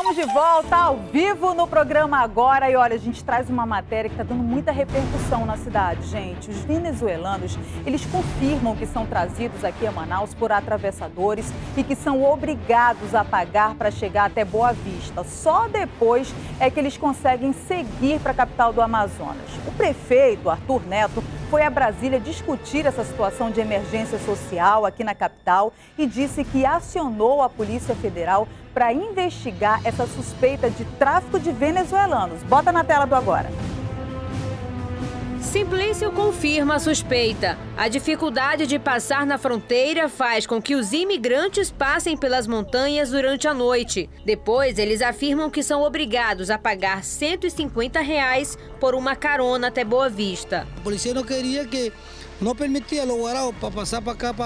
Estamos de volta ao vivo no programa agora e olha, a gente traz uma matéria que está dando muita repercussão na cidade, gente. Os venezuelanos, eles confirmam que são trazidos aqui a Manaus por atravessadores e que são obrigados a pagar para chegar até Boa Vista. Só depois é que eles conseguem seguir para a capital do Amazonas. O prefeito, Arthur Neto, foi a Brasília discutir essa situação de emergência social aqui na capital e disse que acionou a Polícia Federal para investigar essa suspeita de tráfico de venezuelanos. Bota na tela do agora. Simplício confirma a suspeita. A dificuldade de passar na fronteira faz com que os imigrantes passem pelas montanhas durante a noite. Depois, eles afirmam que são obrigados a pagar R$150 por uma carona até Boa Vista. A polícia não queria que não permitia os guaraos para passar para cá,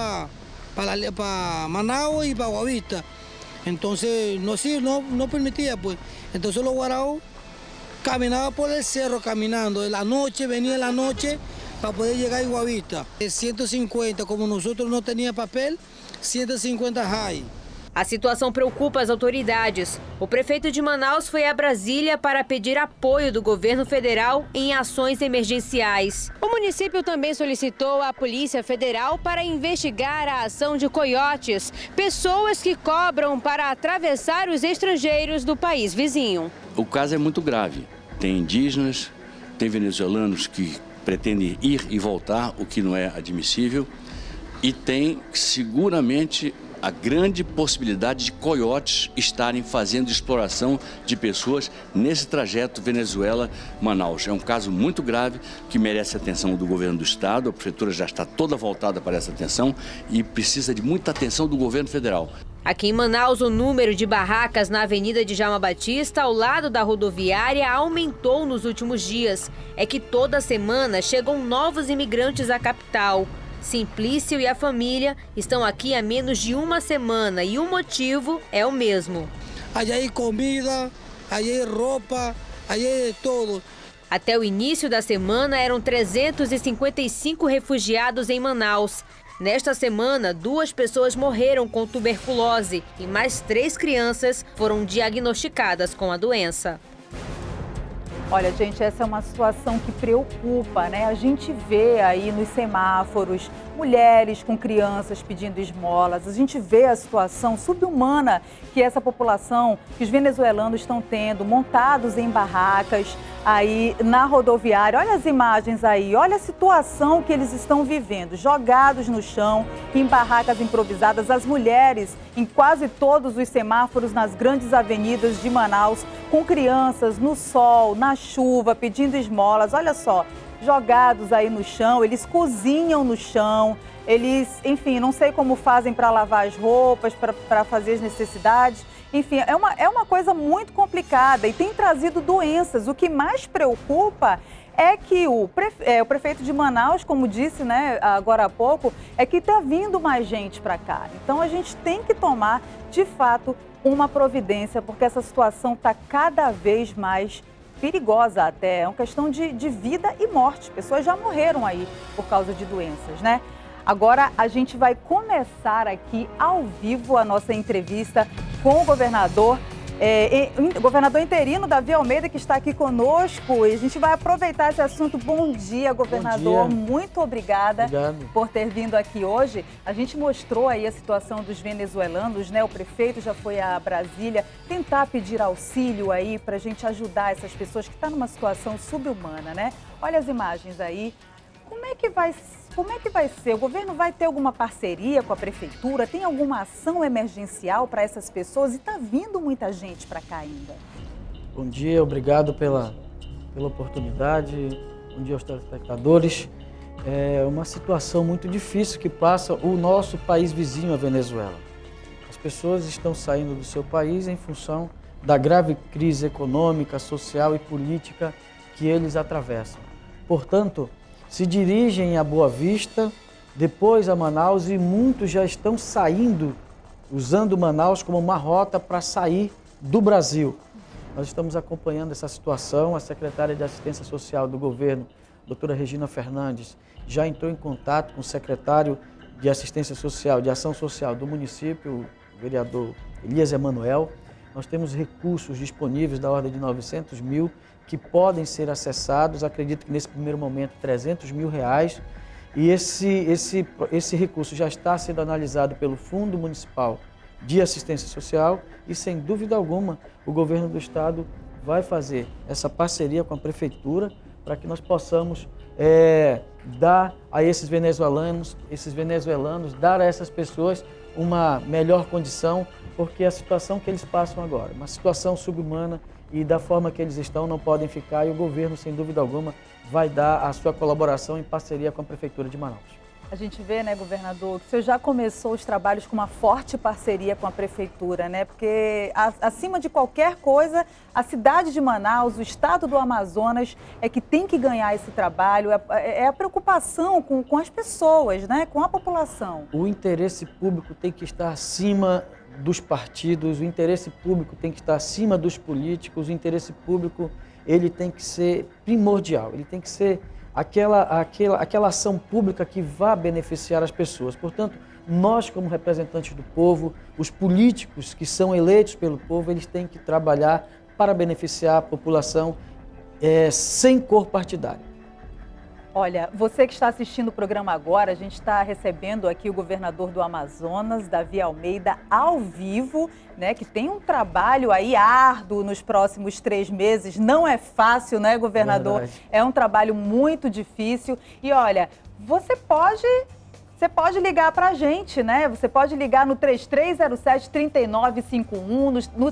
para Manaus e para Boa Vista. Então, não permitia, pues. Então, os guaraos caminaba por el cerro caminando, de la noche, venía en la noche para poder llegar a Boa Vista. 150, como nosotros no teníamos papel, 150 reais. A situação preocupa as autoridades. O prefeito de Manaus foi a Brasília para pedir apoio do governo federal em ações emergenciais. O município também solicitou à Polícia Federal para investigar a ação de coiotes, pessoas que cobram para atravessar os estrangeiros do país vizinho. O caso é muito grave. Tem indígenas, tem venezuelanos que pretendem ir e voltar, o que não é admissível, e tem seguramente a grande possibilidade de coiotes estarem fazendo exploração de pessoas nesse trajeto Venezuela-Manaus. É um caso muito grave que merece a atenção do governo do estado, a prefeitura já está toda voltada para essa atenção e precisa de muita atenção do governo federal. Aqui em Manaus, o número de barracas na Avenida Djalma Batista, ao lado da rodoviária, aumentou nos últimos dias. É que toda semana chegam novos imigrantes à capital. Simplício e a família estão aqui há menos de uma semana e o motivo é o mesmo. Aí é comida, aí é roupa, aí é tudo. Até o início da semana eram 355 refugiados em Manaus. Nesta semana, 2 pessoas morreram com tuberculose e mais 3 crianças foram diagnosticadas com a doença. Olha, gente, essa é uma situação que preocupa, né? A gente vê aí nos semáforos mulheres com crianças pedindo esmolas. A gente vê a situação subhumana que essa população, que os venezuelanos estão tendo, montados em barracas aí na rodoviária. Olha as imagens aí, olha a situação que eles estão vivendo, jogados no chão, em barracas improvisadas, as mulheres em quase todos os semáforos nas grandes avenidas de Manaus, com crianças no sol, na chuva, pedindo esmolas. Olha só, jogados aí no chão, eles cozinham no chão, eles, enfim, não sei como fazem para lavar as roupas, para fazer as necessidades. Enfim, é uma coisa muito complicada e tem trazido doenças. O que mais preocupa é que o prefeito de Manaus, como disse, né, agora há pouco, é que está vindo mais gente para cá. Então a gente tem que tomar, de fato, uma providência, porque essa situação está cada vez mais perigosa até. É uma questão de vida e morte. Pessoas já morreram aí por causa de doenças, né? Agora a gente vai começar aqui ao vivo a nossa entrevista com o governador interino Davi Almeida, que está aqui conosco. E a gente vai aproveitar esse assunto. Bom dia, governador. Bom dia. Muito obrigada Obrigado por ter vindo aqui hoje. A gente mostrou aí a situação dos venezuelanos, né? O prefeito já foi a Brasília tentar pedir auxílio aí para a gente ajudar essas pessoas que estão numa situação subhumana, né? Olha as imagens aí. Como é que vai ser? O governo vai ter alguma parceria com a prefeitura? Tem alguma ação emergencial para essas pessoas? E está vindo muita gente para cá ainda. Bom dia, obrigado pela oportunidade. Bom dia aos telespectadores. É uma situação muito difícil que passa o nosso país vizinho, a Venezuela. As pessoas estão saindo do seu país em função da grave crise econômica, social e política que eles atravessam. Portanto, se dirigem a Boa Vista, depois a Manaus, e muitos já estão saindo, usando Manaus como uma rota para sair do Brasil. Nós estamos acompanhando essa situação. A secretária de Assistência Social do governo, doutora Regina Fernandes, já entrou em contato com o secretário de Assistência Social, de Ação Social do município, o vereador Elias Emanuel, nós temos recursos disponíveis da ordem de 900 mil que podem ser acessados, acredito que nesse primeiro momento 300 mil reais, e esse recurso já está sendo analisado pelo Fundo Municipal de Assistência Social e, sem dúvida alguma, o governo do estado vai fazer essa parceria com a prefeitura para que nós possamos dar a esses venezuelanos, dar a essas pessoas uma melhor condição, porque a situação que eles passam agora, uma situação subhumana, e da forma que eles estão não podem ficar, e o governo, sem dúvida alguma, vai dar a sua colaboração em parceria com a Prefeitura de Manaus. A gente vê, né, governador, que o senhor já começou os trabalhos com uma forte parceria com a Prefeitura, né? Porque, acima de qualquer coisa, a cidade de Manaus, o estado do Amazonas, é que tem que ganhar esse trabalho, é a preocupação com as pessoas, né? Com a população. O interesse público tem que estar acima dos partidos, o interesse público tem que estar acima dos políticos, o interesse público ele tem que ser primordial, ele tem que ser aquela ação pública que vá beneficiar as pessoas. Portanto, nós como representantes do povo, os políticos que são eleitos pelo povo, eles têm que trabalhar para beneficiar a população sem cor partidária. Olha, você que está assistindo o programa agora, a gente está recebendo aqui o governador do Amazonas, Davi Almeida, ao vivo, né? Que tem um trabalho aí árduo nos próximos 3 meses. Não é fácil, né, governador? Verdade. É um trabalho muito difícil. E olha, você pode ligar para a gente, né? Você pode ligar no 3307-3951, no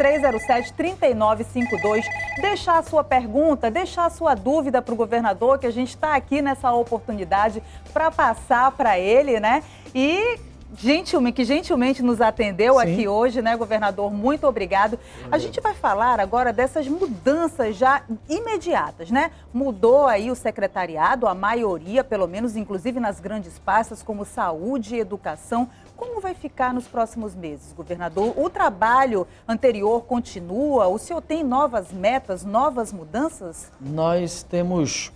3307-3952, deixar a sua pergunta, deixar a sua dúvida para o governador, que a gente está aqui nessa oportunidade para passar para ele, né? E gentilmente nos atendeu. Sim. Aqui hoje, né, governador? Muito obrigado. A gente vai falar agora dessas mudanças já imediatas, né? Mudou aí o secretariado, a maioria, pelo menos, inclusive nas grandes pastas, como saúde e educação. Como vai ficar nos próximos meses, governador? O trabalho anterior continua? O senhor tem novas metas, novas mudanças? Nós temos...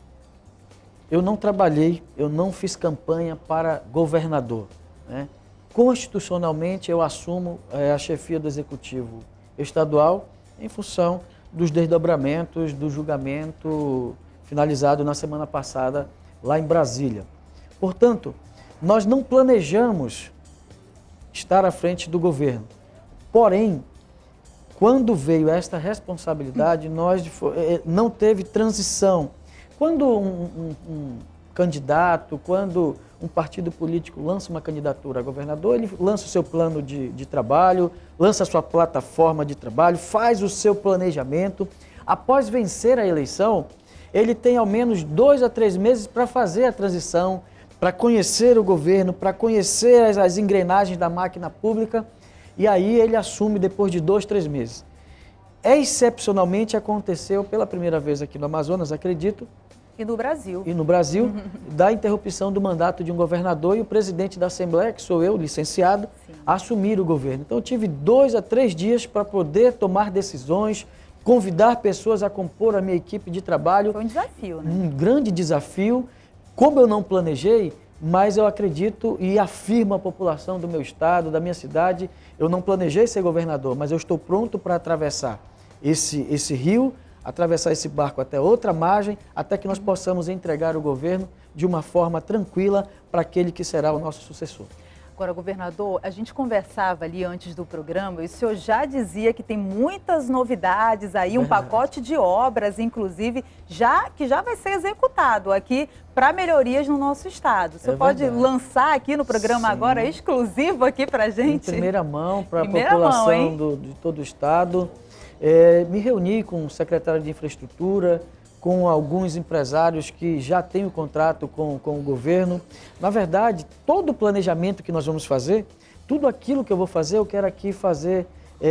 Eu não trabalhei, eu não fiz campanha para governador, né? Constitucionalmente, eu assumo a chefia do Executivo Estadual em função dos desdobramentos do julgamento finalizado na semana passada lá em Brasília. Portanto, nós não planejamos estar à frente do governo. Porém, quando veio esta responsabilidade, nós não teve transição. Quando um candidato, quando um partido político lança uma candidatura a governador, ele lança o seu plano de trabalho, lança a sua plataforma de trabalho, faz o seu planejamento. Após vencer a eleição, ele tem ao menos 2 a 3 meses para fazer a transição, para conhecer o governo, para conhecer as engrenagens da máquina pública, e aí ele assume depois de 2, 3 meses. Excepcionalmente aconteceu pela primeira vez aqui no Amazonas, acredito, E no Brasil. Da interrupção do mandato de um governador e o presidente da Assembleia, que sou eu, licenciado, assumir o governo. Então eu tive 2 a 3 dias para poder tomar decisões, convidar pessoas a compor a minha equipe de trabalho. Foi um desafio, né? Um grande desafio. Como eu não planejei, mas eu acredito e afirmo à população do meu estado, da minha cidade, eu não planejei ser governador, mas eu estou pronto para atravessar esse rio, atravessar esse barco até outra margem, até que nós possamos entregar o governo de uma forma tranquila para aquele que será o nosso sucessor. Agora, governador, a gente conversava ali antes do programa e o senhor já dizia que tem muitas novidades aí, um pacote de obras, inclusive, que já vai ser executado aqui para melhorias no nosso estado. O senhor pode lançar aqui no programa agora, exclusivo aqui para a gente? Em primeira mão, para a população de todo o estado. Me reuni com o secretário de Infraestrutura, com alguns empresários que já têm o contrato com o governo. Na verdade, todo o planejamento que nós vamos fazer, tudo aquilo que eu vou fazer, eu quero aqui fazer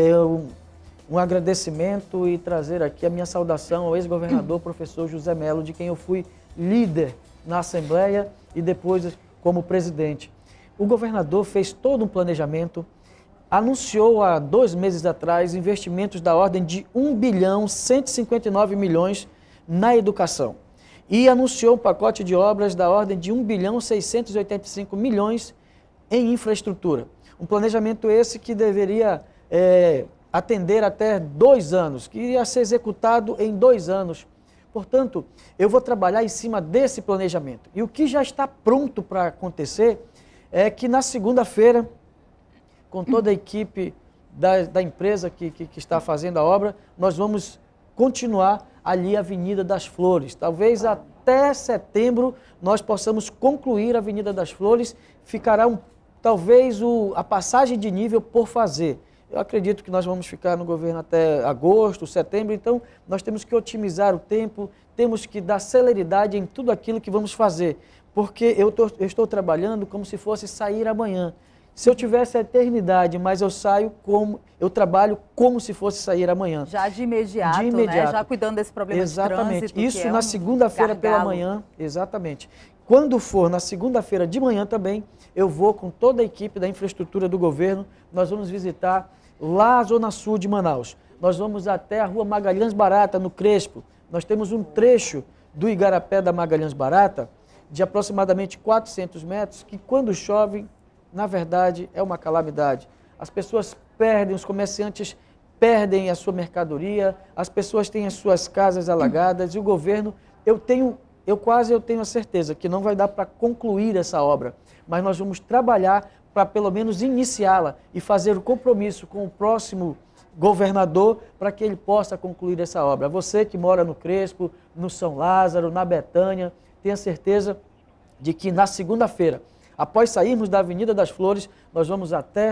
um agradecimento e trazer aqui a minha saudação ao ex-governador, professor José Melo, de quem eu fui líder na Assembleia e depois como presidente. O governador fez todo um planejamento, anunciou há 2 meses atrás investimentos da ordem de 1.159 bilhões na educação e anunciou um pacote de obras da ordem de 1.685 bilhões em infraestrutura. Um planejamento esse que deveria atender até 2 anos, que iria ser executado em 2 anos. Portanto, eu vou trabalhar em cima desse planejamento. E o que já está pronto para acontecer é que na segunda-feira, com toda a equipe da empresa que está fazendo a obra, nós vamos continuar ali a Avenida das Flores. Talvez até setembro nós possamos concluir a Avenida das Flores, ficará talvez a passagem de nível por fazer. Eu acredito que nós vamos ficar no governo até agosto, setembro, então nós temos que otimizar o tempo, temos que dar celeridade em tudo aquilo que vamos fazer, porque eu estou trabalhando como se fosse sair amanhã. Se eu tivesse a eternidade, mas eu trabalho como se fosse sair amanhã. Já de imediato, né? Já cuidando desse problema de trânsito. Isso na segunda-feira pela manhã, exatamente. Quando for na segunda-feira de manhã também, eu vou com toda a equipe da infraestrutura do governo, nós vamos visitar lá a Zona Sul de Manaus. Nós vamos até a Rua Magalhães Barata, no Crespo. Nós temos um trecho do Igarapé da Magalhães Barata, de aproximadamente 400 metros, que quando chove, na verdade, é uma calamidade. As pessoas perdem, os comerciantes perdem a sua mercadoria, as pessoas têm as suas casas alagadas e o governo, eu tenho a certeza que não vai dar para concluir essa obra, mas nós vamos trabalhar para pelo menos iniciá-la e fazer o compromisso com o próximo governador para que ele possa concluir essa obra. Você que mora no Crespo, no São Lázaro, na Betânia, tenha certeza de que na segunda-feira, após sairmos da Avenida das Flores, nós vamos até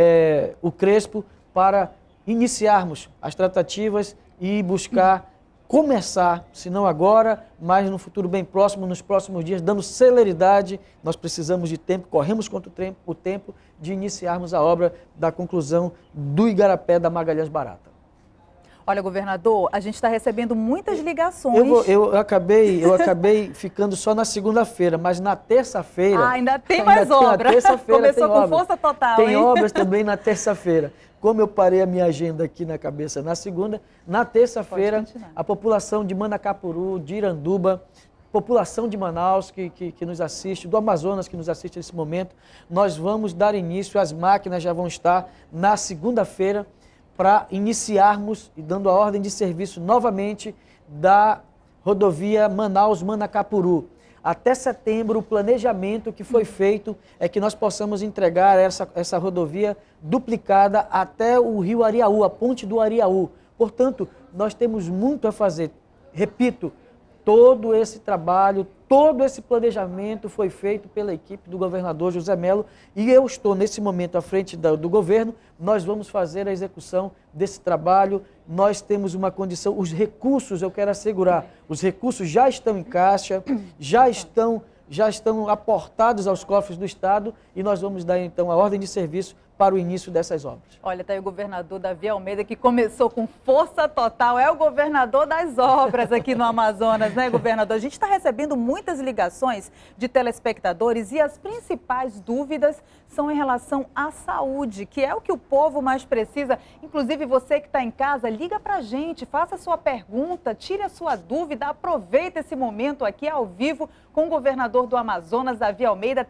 o Crespo para iniciarmos as tratativas e buscar começar, se não agora, mas no futuro bem próximo, nos próximos dias, dando celeridade. Nós precisamos de tempo, corremos contra o tempo de iniciarmos a obra da conclusão do Igarapé da Magalhães Barata. Olha, governador, a gente está recebendo muitas ligações. Eu acabei ficando só na segunda-feira, mas na terça-feira... Ah, ainda tem mais obra. Começou com força total, Tem obras também na terça-feira. Como eu parei a minha agenda aqui na cabeça na segunda, na terça-feira, a população de Manacapuru, de Iranduba, população de Manaus que nos assiste, do Amazonas que nos assiste nesse momento, nós vamos dar início, as máquinas já vão estar na segunda-feira, para iniciarmos e dando a ordem de serviço novamente da rodovia Manaus-Manacapuru. Até setembro, o planejamento que foi feito é que nós possamos entregar essa rodovia duplicada até o rio Ariaú, a ponte do Ariaú. Portanto, nós temos muito a fazer. Repito, todo esse trabalho, todo esse planejamento foi feito pela equipe do governador José Mello e eu estou nesse momento à frente do governo. Nós vamos fazer a execução desse trabalho, nós temos uma condição, os recursos, eu quero assegurar, os recursos já estão em caixa, já estão aportados aos cofres do Estado e nós vamos dar então a ordem de serviço para o início dessas obras. Olha, está aí o governador Davi Almeida, que começou com força total, é o governador das obras aqui no Amazonas, né, governador? A gente está recebendo muitas ligações de telespectadores e as principais dúvidas são em relação à saúde, que é o que o povo mais precisa. Inclusive, você que está em casa, liga para a gente, faça a sua pergunta, tire a sua dúvida, aproveita esse momento aqui ao vivo com o governador do Amazonas, Davi Almeida,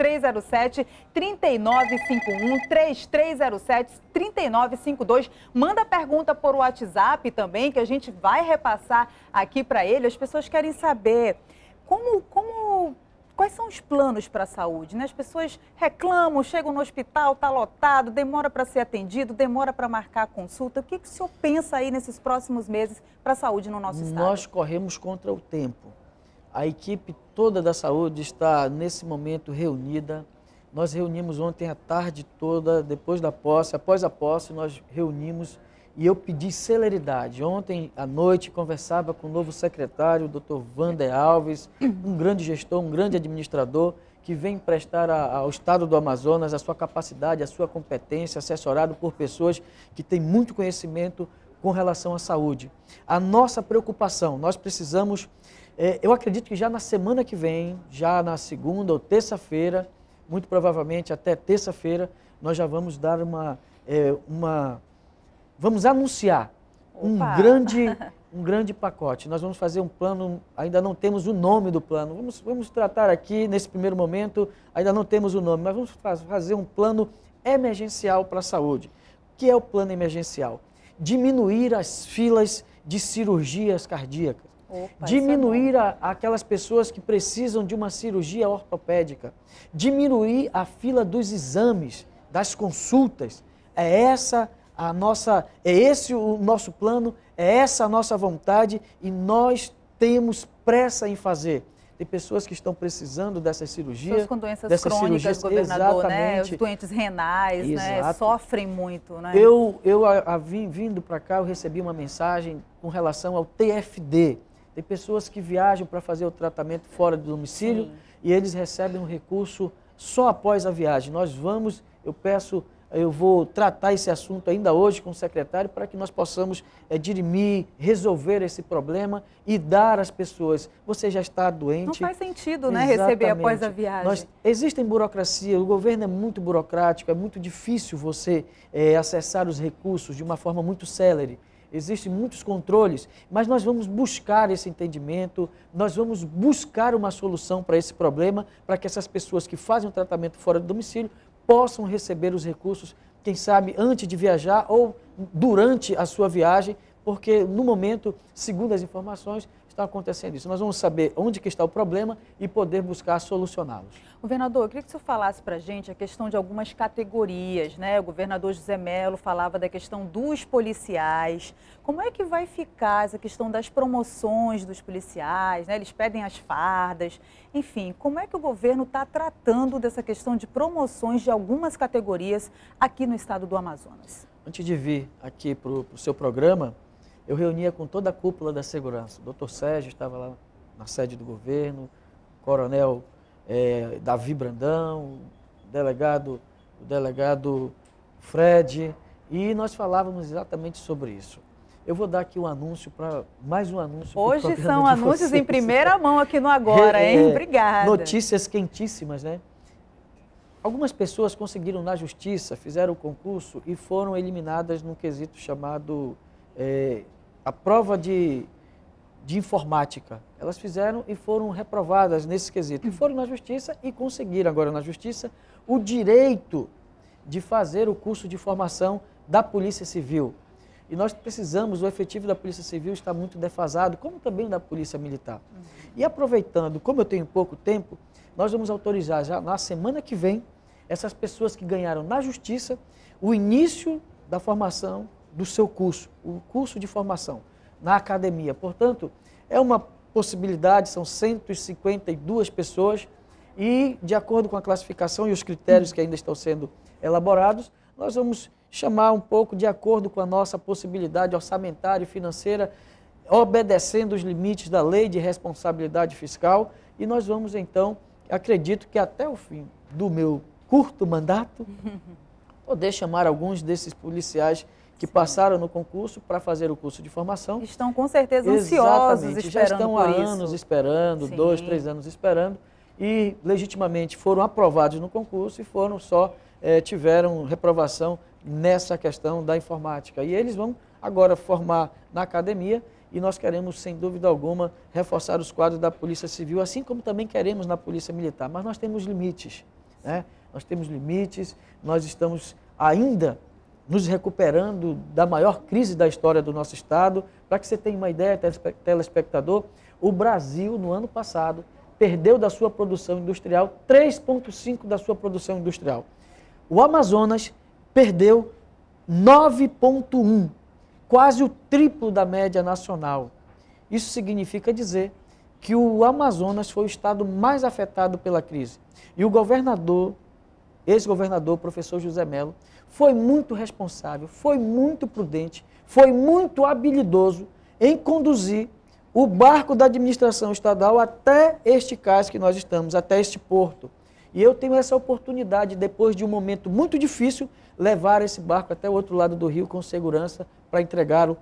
3307-3951, 3307-3952. Manda pergunta por WhatsApp também, que a gente vai repassar aqui para ele. As pessoas querem saber quais são os planos para a saúde, né? As pessoas reclamam, chegam no hospital, está lotado, demora para ser atendido, demora para marcar a consulta. O que o senhor pensa aí nesses próximos meses para a saúde no nosso estado? Nós corremos contra o tempo. A equipe toda da saúde está nesse momento reunida. Nós reunimos ontem a tarde toda, depois da posse, após a posse, nós reunimos e eu pedi celeridade. Ontem à noite conversava com o novo secretário, o Dr. Wander Alves, um grande gestor, um grande administrador, que vem prestar ao Estado do Amazonas a sua capacidade, a sua competência, assessorado por pessoas que têm muito conhecimento com relação à saúde. A nossa preocupação, nós precisamos, eu acredito que já na semana que vem, já na segunda ou terça-feira, muito provavelmente até terça-feira, nós já vamos dar vamos anunciar um grande pacote. Nós vamos fazer um plano, ainda não temos o nome do plano, vamos tratar aqui nesse primeiro momento, ainda não temos o nome, mas vamos fazer um plano emergencial para a saúde. que é o plano emergencial? Diminuir as filas de cirurgias cardíacas. Opa, Diminuir aquelas pessoas que precisam de uma cirurgia ortopédica. Diminuir a fila dos exames, das consultas. É esse o nosso plano, é essa a nossa vontade e nós temos pressa em fazer. Tem pessoas que estão precisando dessas cirurgias. Pessoas com doenças crônicas, governador, né? Os doentes renais, né? Sofrem muito, né? Vindo para cá, eu recebi uma mensagem com relação ao TFD. Tem pessoas que viajam para fazer o tratamento fora do domicílio. Sim. E eles recebem um recurso só após a viagem. Eu vou tratar esse assunto ainda hoje com o secretário para que nós possamos dirimir, resolver esse problema e dar às pessoas. Você já está doente. Não faz sentido, né, receber após a viagem. Existem burocracia, o governo é muito burocrático, é muito difícil você acessar os recursos de uma forma muito célere. Existem muitos controles, mas nós vamos buscar esse entendimento, nós vamos buscar uma solução para esse problema, para que essas pessoas que fazem o tratamento fora do domicílio possam receber os recursos, quem sabe, antes de viajar ou durante a sua viagem, porque no momento, segundo as informações, está acontecendo isso. Nós vamos saber onde que está o problema e poder buscar solucioná-los. Governador, eu queria que o senhor falasse para a gente a questão de algumas categorias, né? O governador José Mello falava da questão dos policiais. Como é que vai ficar essa questão das promoções dos policiais, né? Eles pedem as fardas. Enfim, como é que o governo está tratando dessa questão de promoções de algumas categorias aqui no estado do Amazonas? Antes de vir aqui para o seu programa, eu reunia com toda a cúpula da segurança. O Dr. Sérgio estava lá na sede do governo, o coronel Davi Brandão, o delegado Fred, e nós falávamos exatamente sobre isso. Eu vou dar aqui um anúncio, mais um anúncio. Hoje são anúncios em primeira mão aqui no Agora, hein? Obrigada. Notícias quentíssimas, né? Algumas pessoas conseguiram na justiça, fizeram o concurso e foram eliminadas num quesito chamado a prova de informática. Elas fizeram e foram reprovadas nesse quesito. E foram na justiça e conseguiram agora na justiça o direito de fazer o curso de formação da Polícia Civil. E nós precisamos, o efetivo da Polícia Civil está muito defasado, como também da Polícia Militar. E aproveitando, como eu tenho pouco tempo, nós vamos autorizar já na semana que vem essas pessoas que ganharam na justiça o início da formação do seu curso, o curso de formação na academia. Portanto, é uma possibilidade, são 152 pessoas e, de acordo com a classificação e os critérios que ainda estão sendo elaborados, nós vamos chamar um pouco de acordo com a nossa possibilidade orçamentária e financeira, obedecendo os limites da lei de responsabilidade fiscal, e nós vamos então, acredito que até o fim do meu curto mandato, poder chamar alguns desses policiais que passaram no concurso para fazer o curso de formação. Estão com certeza ansiosos, esperando já estão há anos esperando, Sim. 2, 3 anos esperando, e legitimamente foram aprovados no concurso e tiveram reprovação nessa questão da informática. E eles vão agora formar na academia e nós queremos, sem dúvida alguma, reforçar os quadros da Polícia Civil, assim como também queremos na Polícia Militar. Mas nós temos limites, né? Nós temos limites, nós estamos ainda nos recuperando da maior crise da história do nosso Estado. Para que você tenha uma ideia, telespectador, o Brasil, no ano passado, perdeu da sua produção industrial 3,5% da sua produção industrial. O Amazonas perdeu 9,1%, quase o triplo da média nacional. Isso significa dizer que o Amazonas foi o estado mais afetado pela crise. E o governador, ex-governador, professor José Mello, foi muito responsável, foi muito prudente, foi muito habilidoso em conduzir o barco da administração estadual até este cais que nós estamos, até este porto. E eu tenho essa oportunidade, depois de um momento muito difícil, levar esse barco até o outro lado do rio com segurança para entregá-lo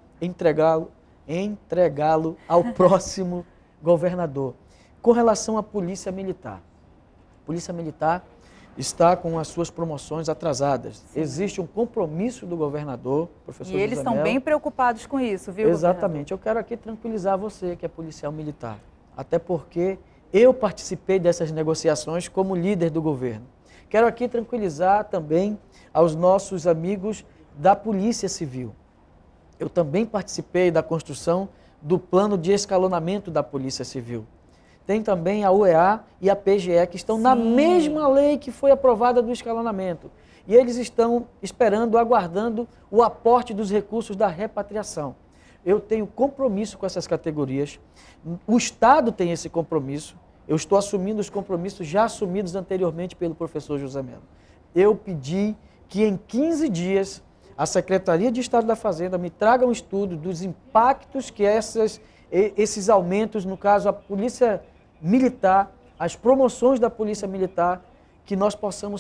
ao próximo governador. Com relação à Polícia Militar. A Polícia Militar está com as suas promoções atrasadas. Sim. Existe um compromisso do governador, professor José Mello. E eles estão bem preocupados com isso, viu, Exatamente. Eu quero aqui tranquilizar você, que é policial militar. Até porque eu participei dessas negociações como líder do governo. Quero aqui tranquilizar também aos nossos amigos da Polícia Civil. Eu também participei da construção do plano de escalonamento da Polícia Civil. Tem também a UEA e a PGE, que estão na mesma lei que foi aprovada do escalonamento. E eles estão esperando, aguardando o aporte dos recursos da repatriação. Eu tenho compromisso com essas categorias, o Estado tem esse compromisso, eu estou assumindo os compromissos já assumidos anteriormente pelo professor José Melo. Eu pedi que em 15 dias a Secretaria de Estado da Fazenda me traga um estudo dos impactos que esses aumentos, no caso a Polícia Militar, as promoções da Polícia Militar, que nós possamos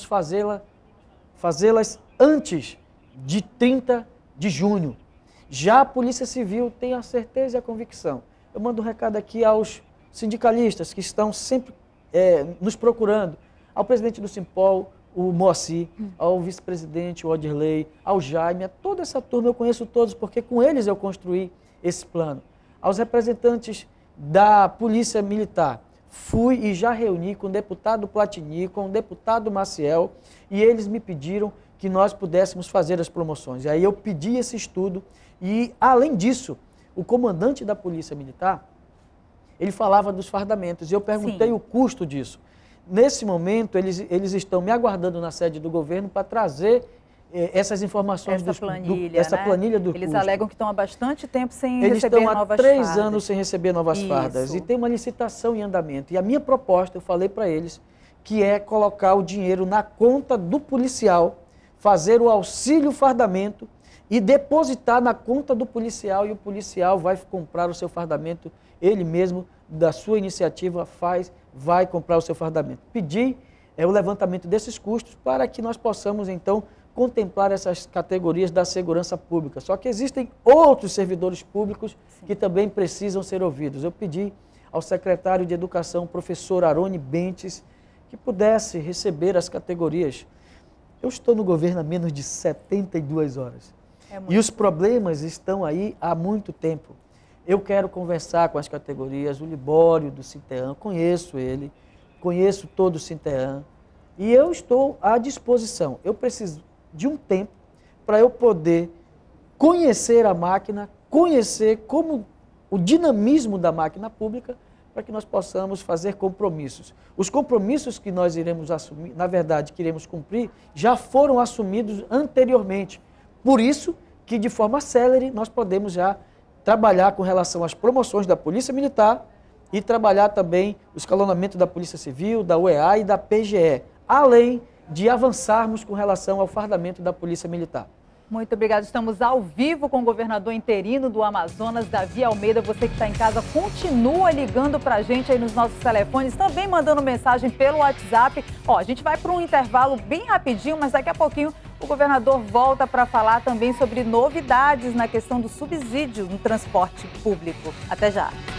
fazê-las antes de 30 de junho. Já a Polícia Civil tem a certeza e a convicção. Eu mando um recado aqui aos sindicalistas que estão sempre nos procurando, ao presidente do Simpol, o Moacir, ao vice-presidente, o Odirley, ao Jaime, a toda essa turma, eu conheço todos, porque com eles eu construí esse plano. Aos representantes da Polícia Militar, fui e já reuni com o deputado Platini, com o deputado Maciel, e eles me pediram que nós pudéssemos fazer as promoções. E aí eu pedi esse estudo e, além disso, o comandante da Polícia Militar, ele falava dos fardamentos e eu perguntei o custo disso. Nesse momento, eles estão me aguardando na sede do governo para trazer essas informações, essa planilha do Eles custo. alegam que estão há bastante tempo sem Eles receber estão há novas 3 fardas. anos sem receber novas fardas e tem uma licitação em andamento. E a minha proposta, eu falei para eles, que é colocar o dinheiro na conta do policial, fazer o auxílio fardamento e depositar na conta do policial, e o policial vai comprar o seu fardamento, ele mesmo, da sua iniciativa, vai comprar o seu fardamento. Pedi o levantamento desses custos para que nós possamos, então, contemplar essas categorias da segurança pública. Só que existem outros servidores públicos que também precisam ser ouvidos. Eu pedi ao secretário de Educação, professor Arone Bentes, que pudesse receber as categorias. Eu estou no governo há menos de 72 horas. E os problemas estão aí há muito tempo. Eu quero conversar com as categorias, o Libório do Sinteam, conheço ele, conheço todo o Sinteam, e eu estou à disposição. Eu preciso de um tempo para eu poder conhecer a máquina, conhecer como o dinamismo da máquina pública, para que nós possamos fazer compromissos. Os compromissos que nós iremos assumir, na verdade, que iremos cumprir, já foram assumidos anteriormente. Por isso que, de forma célere, nós podemos já trabalhar com relação às promoções da Polícia Militar e trabalhar também o escalonamento da Polícia Civil, da UEA e da PGE, além de avançarmos com relação ao fardamento da Polícia Militar. Muito obrigada. Estamos ao vivo com o governador interino do Amazonas, Davi Almeida. Você que está em casa, continua ligando para a gente aí nos nossos telefones, também mandando mensagem pelo WhatsApp. Ó, a gente vai para um intervalo bem rapidinho, mas daqui a pouquinho o governador volta para falar também sobre novidades na questão do subsídio no transporte público. Até já.